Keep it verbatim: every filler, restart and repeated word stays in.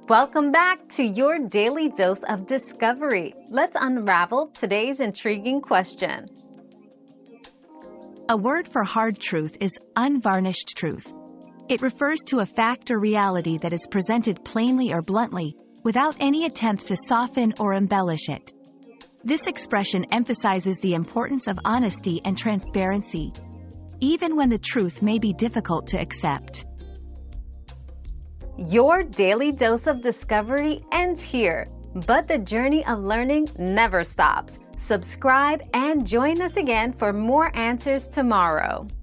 Welcome back to your daily dose of discovery. Let's unravel today's intriguing question. A word for hard truth is unvarnished truth. It refers to a fact or reality that is presented plainly or bluntly, without any attempt to soften or embellish it. This expression emphasizes the importance of honesty and transparency, even when the truth may be difficult to accept. Your daily dose of discovery ends here, but the journey of learning never stops. Subscribe and join us again for more answers tomorrow.